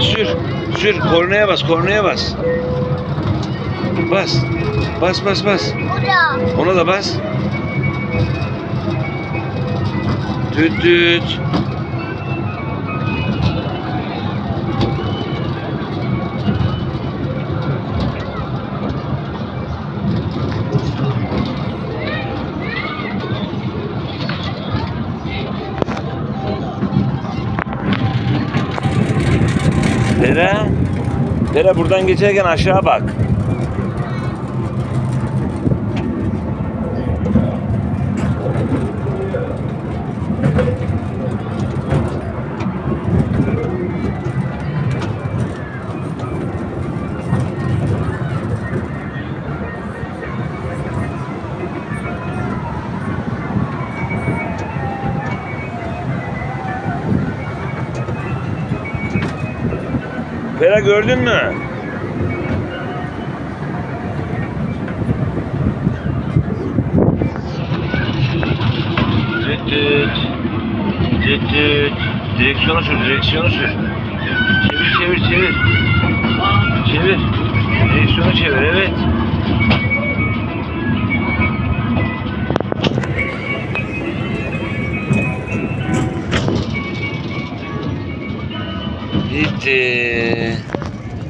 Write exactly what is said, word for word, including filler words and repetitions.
Sür. Sür. Kornaya bas. Kornaya bas. Bas. Bas bas bas. Burada. Ona da bas. Düt düt. Dere. Dere buradan geçerken aşağı bak. Bera gördün mü? Düt düt. Düt düt. Direksiyonu sür, direksiyonu sür. Çevir, çevir, çevir. Çevir. Direksiyonu çevir, evet. Bitti.